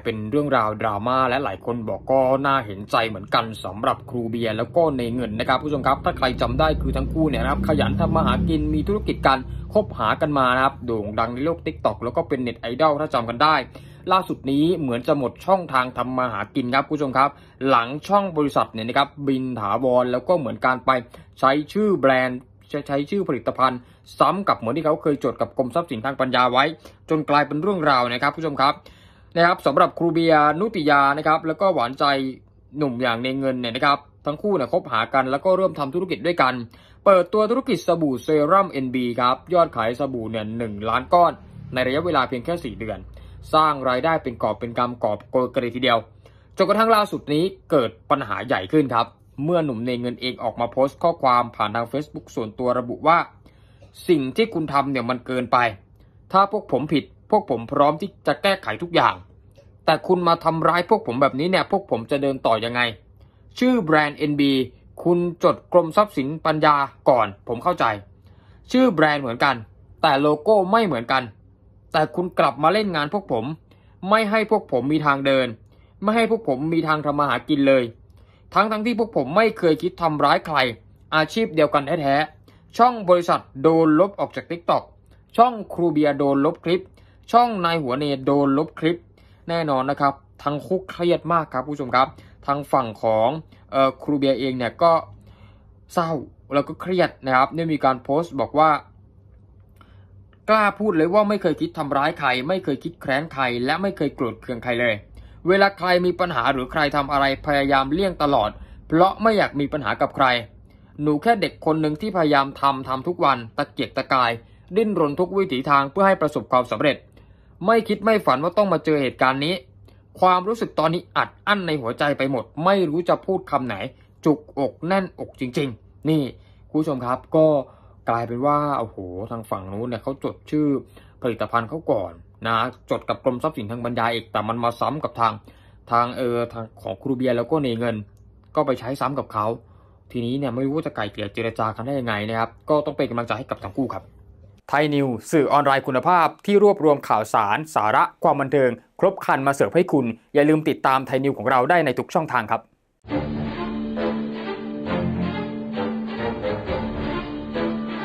เป็นเรื่องราวดราม่าและหลายคนบอกก็น่าเห็นใจเหมือนกันสำหรับครูเบียร์แล้วก็เนเงินนะครับผู้ชมครับถ้าใครจำได้คือทั้งคู่เนี่ยนะครับขยันทำมาหากินมีธุรกิจการคบหากันมานะครับโด่งดังในโลก TikTok แล้วก็เป็นเน็ตไอดอลถ้าจำกันได้ล่าสุดนี้เหมือนจะหมดช่องทางทำมาหากินครับผู้ชมครับหลังช่องบริษัทเนี่ยนะครับบินถาวรแล้วก็เหมือนการไปใช้ชื่อแบรนด์ใช้ชื่อผลิตภัณฑ์ซ้ำกับเหมือนที่เขาเคยจดกับกรมทรัพย์สินทางปัญญาไว้จนกลายเป็นเรื่องราวนะครับผู้ชมครับสำหรับครูเบียร์นุติยานะครับแล้วก็หวานใจหนุ่มอย่างเนเงินเนี่ยนะครับทั้งคู่เนี่ยคบหากันแล้วก็เริ่มทำธุรกิจด้วยกันเปิดตัวธุรกิจสบู่เซรั่ม NB ครับยอดขายสบู่เนี่ย1 ล้านก้อนในระยะเวลาเพียงแค่4 เดือนสร้างรายได้เป็นกอบเป็นกำกอบโกยกระดิทีเดียวจนกระทั่งล่าสุดนี้เกิดปัญหาใหญ่ขึ้นครับเมื่อหนุ่มเนเงินเองออกมาโพสต์ข้อความผ่านทาง Facebook ส่วนตัวระบุว่าสิ่งที่คุณทำเนี่ยมันเกินไปถ้าพวกผมผิดพวกผมพร้อมที่จะแก้ไขทุกอย่างแต่คุณมาทำร้ายพวกผมแบบนี้เนี่ยพวกผมจะเดินต่อยังไงชื่อแบรนด์ NB คุณจดกรมทรัพย์สินปัญญาก่อนผมเข้าใจชื่อแบรนด์เหมือนกันแต่โลโก้ไม่เหมือนกันแต่คุณกลับมาเล่นงานพวกผมไม่ให้พวกผมมีทางเดินไม่ให้พวกผมมีทางทำมาหากินเลยทั้งที่พวกผมไม่เคยคิดทำร้ายใครอาชีพเดียวกันแท้ๆช่องบริษัทโดนลบออกจาก TikTok ช่องครูเบียร์โดนลบคลิปช่องนายหัวเนโดนลบคลิปแน่นอนนะครับทั้งคู่เครียดมากครับผู้ชมครับทางฝั่งของครูเบียร์เองเนี่ยก็เศร้าแล้วก็เครียดนะครับได้มีการโพสต์บอกว่ากล้าพูดเลยว่าไม่เคยคิดทำร้ายใครไม่เคยคิดแค้นใครและไม่เคยโกรธเคืองใครเลยเวลาใครมีปัญหาหรือใครทำอะไรพยายามเลี่ยงตลอดเพราะไม่อยากมีปัญหากับใครหนูแค่เด็กคนหนึ่งที่พยายามทำทุกวันตะเกียกตะกายดิ้นรนทุกวิถีทางเพื่อให้ประสบความสำเร็จไม่คิดไม่ฝันว่าต้องมาเจอเหตุการณ์นี้ความรู้สึกตอนนี้อัดอั้นในหัวใจไปหมดไม่รู้จะพูดคำไหนจุกอกแน่นอกจริงๆนี่คุณผู้ชมครับก็กลายเป็นว่าโอ้โหทางฝั่งนู้นเนี่ยเขาจดชื่อผลิตภัณฑ์เขาก่อนนะจดกับกรมทรัพย์สินทางปัญญาอีกแต่มันมาซ้ำกับทางของครูเบียร์แล้วก็เนเงินก็ไปใช้ซ้ำกับเขาทีนี้เนี่ยไม่รู้ว่าจะไกล่เกลี่ยเจรจากันได้ยังไงนะครับก็ต้องเป็นกำลังใจให้กับทั้งคู่ครับไทยนิวสื่อออนไลน์คุณภาพที่รวบรวมข่าวสารสาระความบันเทิงครบครันมาเสิร์ฟให้คุณอย่าลืมติดตามไทยนิวของเราได้ในทุกช่องทางครับ